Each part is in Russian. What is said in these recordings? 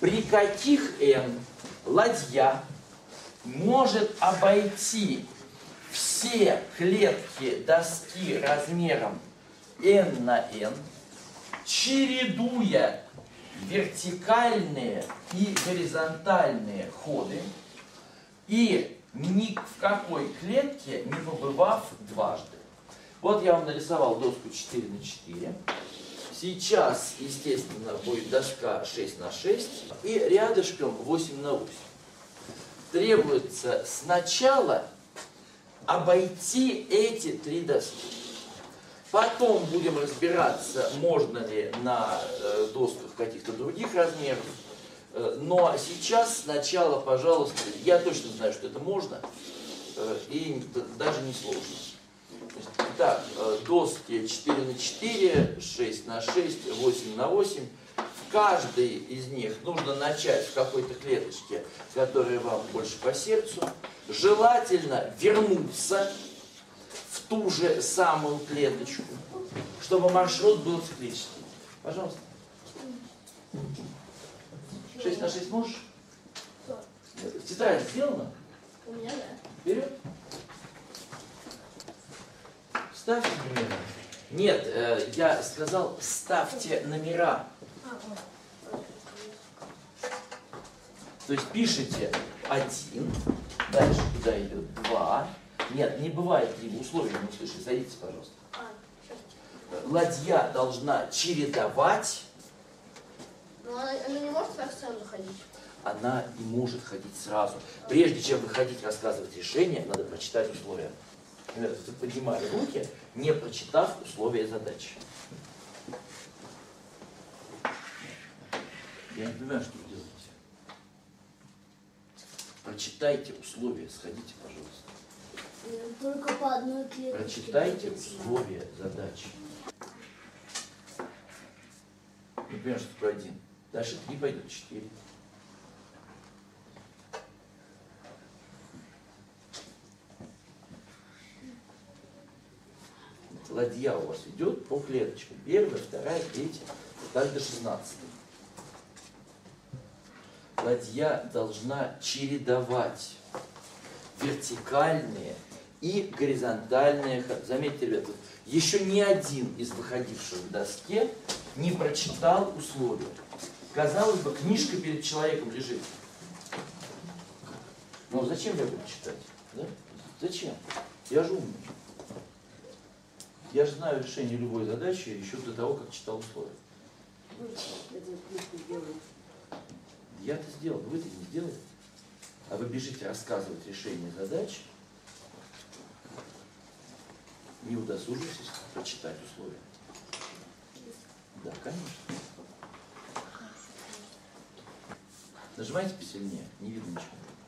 при каких n ладья может обойти все клетки доски размером n на n, чередуя вертикальные и горизонтальные ходы и ни в какой клетке не побывав дважды. Вот я вам нарисовал доску 4 на 4. Сейчас, естественно, будет доска 6 на 6 и рядышком 8 на 8. Требуется сначала обойти эти три доски. Потом будем разбираться, можно ли на досках каких-то других размеров. Но сейчас сначала, пожалуйста, я точно знаю, что это можно, и даже не сложно. Так, доски 4 на 4, 6 на 6, 8 на 8. В каждой из них нужно начать в какой-то клеточке, которая вам больше по сердцу. Желательно вернуться в ту же самую клеточку, чтобы маршрут был циклический. Пожалуйста. 6 на 6 можешь? Тетрадь сделана? У меня, да. Вперед. Ставьте номера. Нет, я сказал, ставьте номера. То есть пишите 1, дальше туда идет 2. Нет, не бывает 3, условия не услышали. Садитесь, пожалуйста. Ладья должна чередовать. Но она не может так сразу ходить. Она не может ходить сразу. Прежде чем выходить рассказывать решение, надо прочитать условия. Например, вы поднимали руки, не прочитав условия задачи. Я не понимаю, что вы делаете. Прочитайте условия, сходите, пожалуйста. Только по одной клетке. Прочитайте условия задачи. Не понимаю, что такое 1. Дальше 3 пойдет, 4. Ладья у вас идет по клеточкам. Первая, вторая, третья, так до 16. Ладья должна чередовать вертикальные и горизонтальные ходы. Заметьте, ребята, еще ни один из выходивших в доске не прочитал условия. Казалось бы, книжка перед человеком лежит. Но зачем я буду читать? Да? Зачем? Я же умный. Я же знаю решение любой задачи еще до того, как читал условия. Я-то сделал, вы-то не сделали. А вы бежите рассказывать решение задач, не удосуживайтесь прочитать условия. Да, конечно. Нажимайте посильнее, не видно ничего.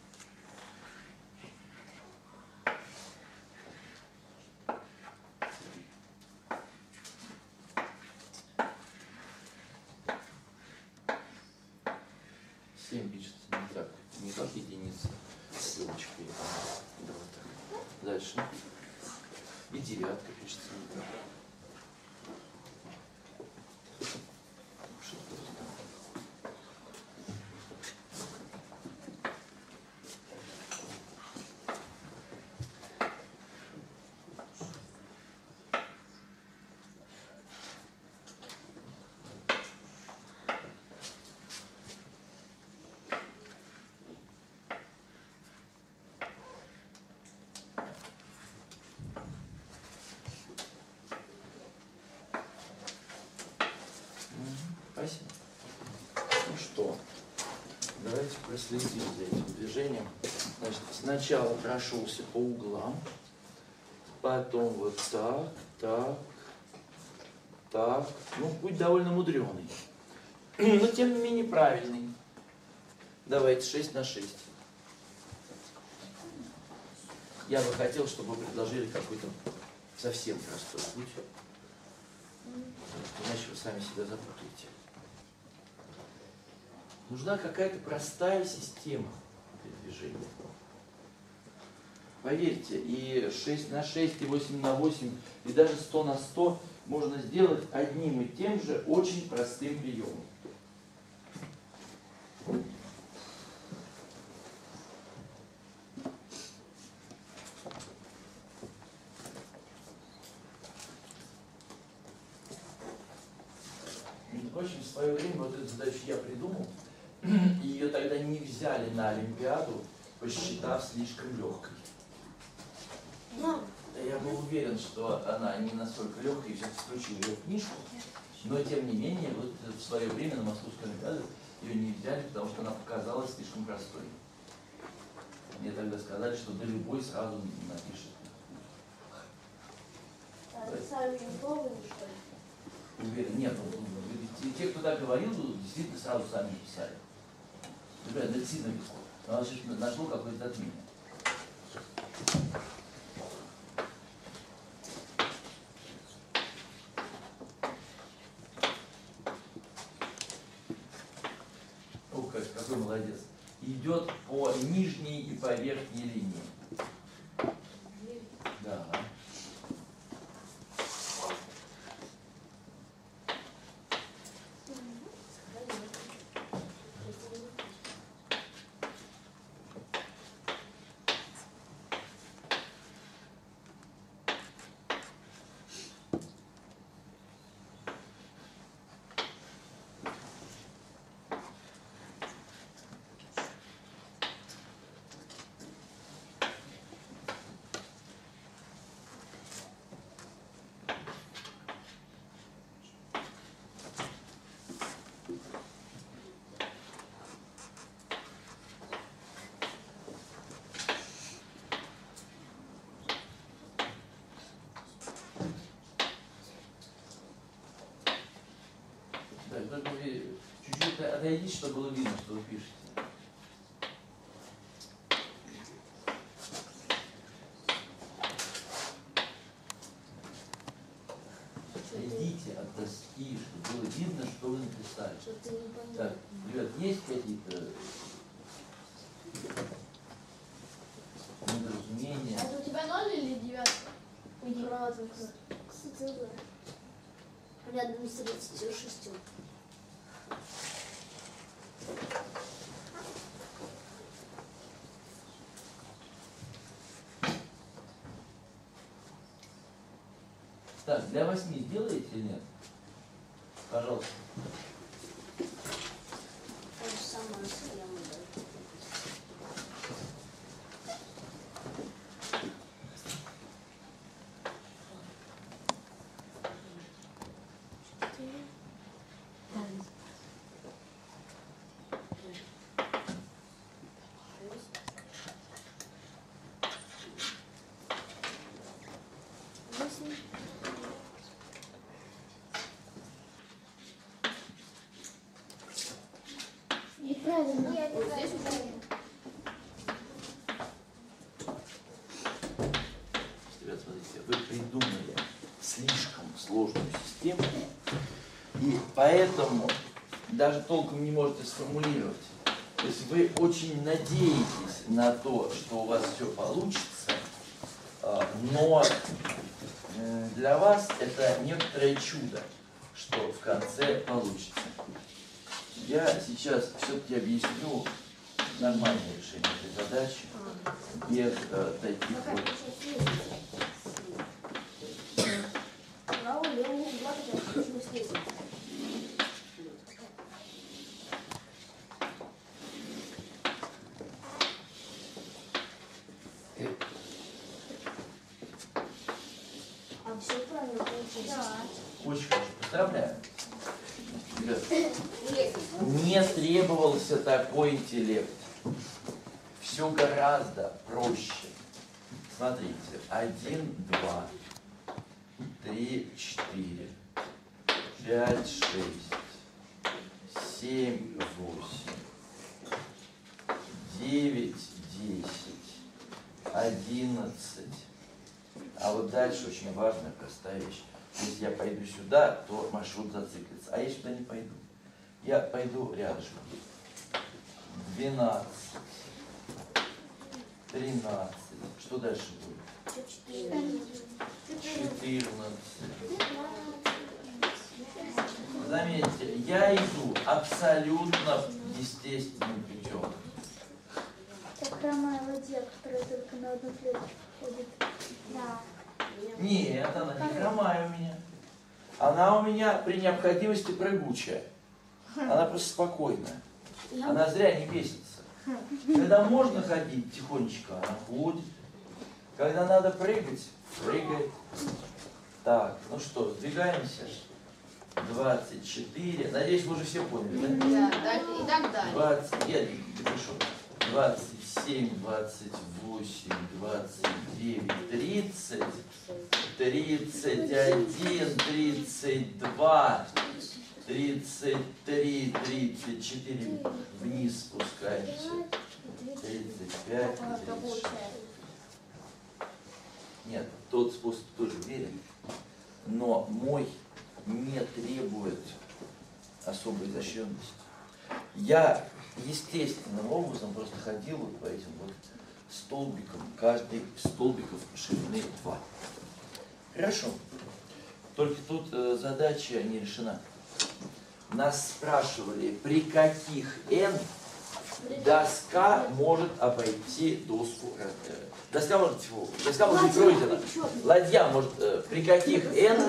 Пишется не как единица, ссылочкой. Да, вот так. Дальше. И девятка пишется не так. Спасибо. Ну что, давайте проследим за этим движением. Значит, сначала прошелся по углам, потом вот так, так, так. Ну, путь довольно мудреный, но тем не менее правильный. Давайте 6 на 6. Я бы хотел, чтобы вы предложили какой-то совсем простой путь. Иначе вы сами себя запутаете. Нужна какая-то простая система передвижения. Поверьте, и 6 на 6, и 8 на 8, и даже 100 на 100 можно сделать одним и тем же очень простым приемом. Между прочим, в свое время вот эту задачу я придумал, и ее тогда не взяли на Олимпиаду, посчитав слишком легкой. Я был уверен, что она не настолько легкая, и все-таки включил ее в книжку, но тем не менее, вот в свое время на Московской Олимпиаде ее не взяли, потому что она показалась слишком простой. Мне тогда сказали, что да любой сразу напишет. Сами не пробовали, что ли? Уверен, нет, те, кто так говорил, действительно сразу сами писали. Ребята, это действительно легко. Но оно сейчас нашло какое-то затмение. О, какой молодец. Идет по нижней и по верхней линии. Да. Только вы чуть-чуть отойдите, чтобы было видно, что вы пишете. Отойдите от доски, чтобы было видно, что вы написали. Так, ребят, есть какие-то недоразумения? Это у тебя 0 или 9? Рядом с 36. Так, для 8 сделаете или нет? Пожалуйста. То же самое схема, да. Неправильно. Вот здесь уже. Ребят, смотрите, вы придумали слишком сложную систему, и поэтому даже толком не можете сформулировать. То есть вы очень надеетесь на то, что у вас все получится, но для вас это некоторое чудо, что в конце получится. Я сейчас все-таки объясню нормальное решение этой задачи, без таких вот... Правую, левую, два, потом снизу. А все правильно получилось? Да. Очень хорошо. Поздравляю. Ребят, не требовался такой интеллект. Все гораздо проще. Смотрите. 1, 2, 3, 4, 5, 6, 7, 8, 9, 10, 11. А вот дальше очень важная, простая вещь. Если я пойду сюда, то маршрут зациклится. А я сюда не пойду. Я пойду рядышком. 12, 13. Что дальше будет? 14. Заметьте, я иду абсолютно естественным путем. Это хромая ладья, которая только на одну клетку ходит. Да. Нет, она не хромая у меня. Она у меня при необходимости прыгучая. Она просто спокойная. Она зря не бесится. Когда можно ходить тихонечко, она ходит. Когда надо прыгать, прыгает. Так, ну что, сдвигаемся. 24. Надеюсь, вы уже все поняли, да? Да, и так далее. 20, я напишу. 27, 28, 29, 30, 31, 32, 33, 34. Вниз спускаемся. 35, 36. Нет, тот способ тоже верен, но мой не требует особой изощренности. Я естественным образом просто ходил вот по этим вот столбикам, каждый столбиков ширины 2. Хорошо. Только тут задача не решена. Нас спрашивали, при каких n доска может обойти доску. Доска может быть пройдена. Ладья может, при каких n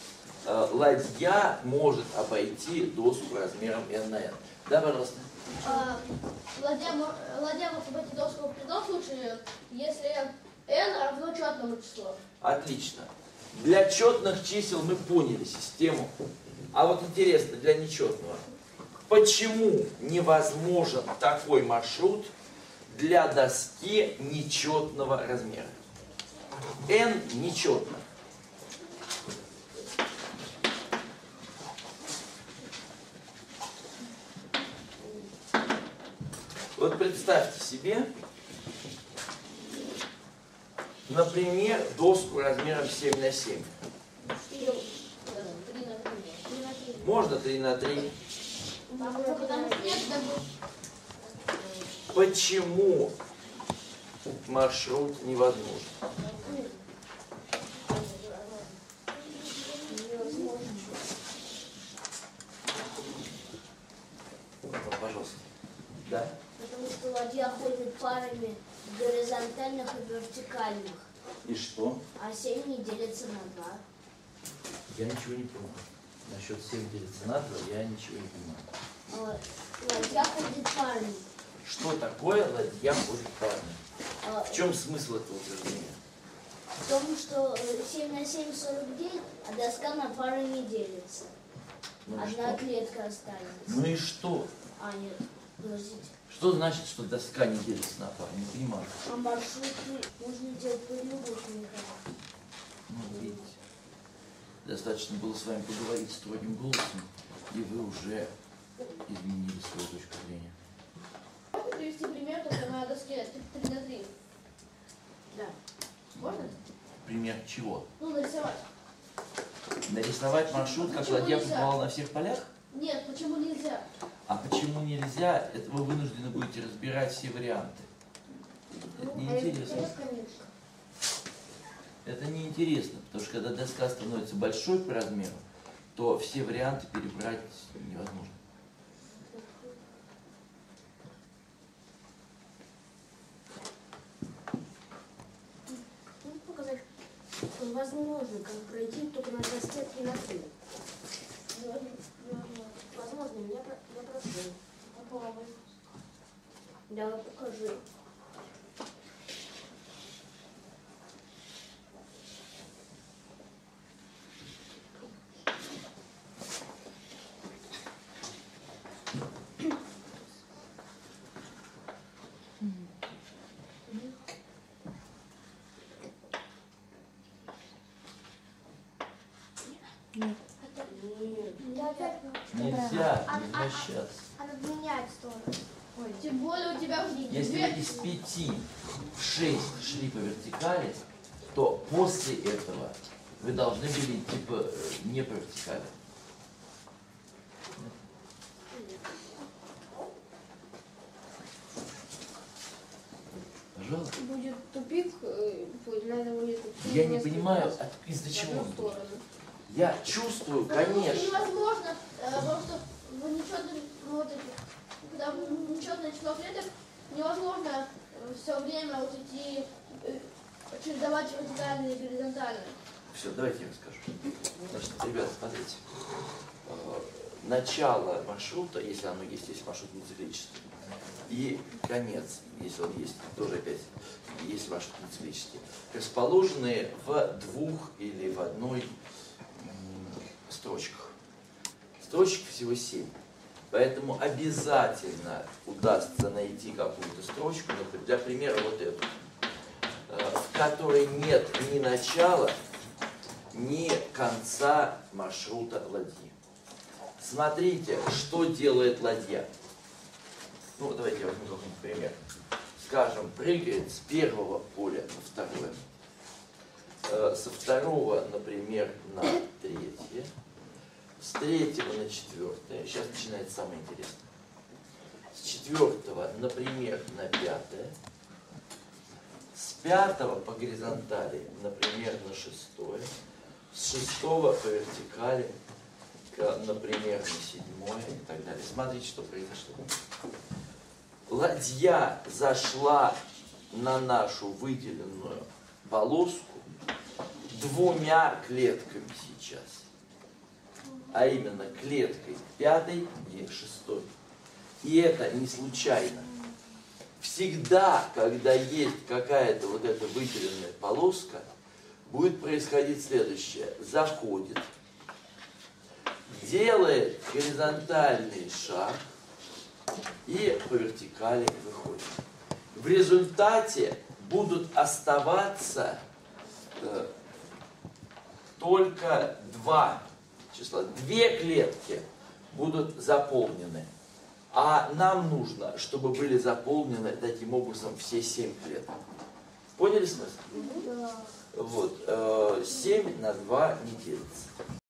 ладья может обойти доску размером n на n. Да, пожалуйста. Ладья может обойти доску при том случае, если n равно четному числу. Отлично. Для четных чисел мы поняли систему. А вот интересно, для нечетного. Почему невозможен такой маршрут для доски нечетного размера? n нечетно. Вот представьте себе, например, доску размером 7 на 7. Можно 3 на 3. Почему маршрут невозможен? Пожалуйста. Да? Потому что ладья ходит парами горизонтальных и вертикальных, И что? а 7 не делится на 2. Я ничего не понял. Насчет 7 делится на 2 я ничего не понимаю. Ладья ходит парами. Что такое ладья ходит парами? В чем смысл этого утверждения? В том, что 7 на 7 49, а доска на пары не делится. Ну и Одна что? клетка останется. Ну и что? А, нет, подождите. Что значит, что доска не делится на пары? Не понимаю. А маршруты можно делать по любому. Ну, видите. Достаточно было с вами поговорить строгим голосом, и вы уже изменили свою точку зрения. Можно привести пример, когда на доске 3 на 3? Да. Можно? Пример чего? Ну, нарисовать. Нарисовать маршрут, как Почему ладья нельзя? побывала на всех полях? Нет, почему нельзя? А почему нельзя, это вы вынуждены будете разбирать все варианты. Это неинтересно. Это неинтересно, потому что когда доска становится большой по размеру, то все варианты перебрать невозможно. Можно показать, что возможно, как пройти только на доске 3 на 3. Возможно, я прошу. Попробуй. Давай покажи. Нельзя возвращаться. Она меняет сторону. Тем более у тебя уже Если вы из 5 в 6 шли по вертикали, то после этого вы должны были идти не по вертикали. Пожалуйста. будет тупик, надо будет... Я не понимаю, из-за чего он будет. Я чувствую, конечно. Невозможно, потому что вы ничего не смотрите. Когда нечетное число клеток невозможно все время вот эти чередовать вертикальные и горизонтальные. Все, давайте я расскажу. Значит, ребята, смотрите. Начало маршрута, если оно есть, если маршрут не циклический, и конец, если он есть, тоже опять, если маршрут не циклический, расположены в двух или в одной строчках. Строчек всего 7. Поэтому обязательно удастся найти какую-то строчку, например, для примера вот эту, в которой нет ни начала, ни конца маршрута ладьи. Смотрите, что делает ладья. Ну, давайте я возьму какой-нибудь пример. Скажем, прыгает с первого поля на второе. Со второго, например, на третье. С третьего на четвертое. Сейчас начинается самое интересное. С четвертого, например, на пятое. С пятого по горизонтали, например, на шестое. С шестого по вертикали, например, на седьмое и так далее. Смотрите, что произошло. Ладья зашла на нашу выделенную полоску двумя клетками сейчас. А именно клеткой 5 и 6. И это не случайно. Всегда, когда есть какая-то вот эта выделенная полоска, будет происходить следующее. Заходит, делает горизонтальный шаг и по вертикали выходит. В результате будут оставаться только два числа. 2 клетки будут заполнены. А нам нужно, чтобы были заполнены таким образом все 7 клеток. Поняли смысл? Да. Вот. 7 на 2 не делится.